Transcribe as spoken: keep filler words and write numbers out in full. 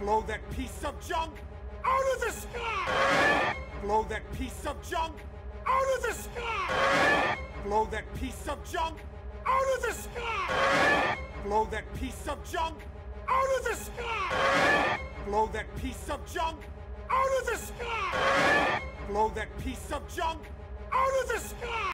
Blow that piece of junk out of the sky! Blow that piece of junk out of the sky! Blow that piece of junk out of the sky! Blow that piece of junk out of the sky! Blow that piece of junk out of the sky! Blow that piece of junk out of the sky!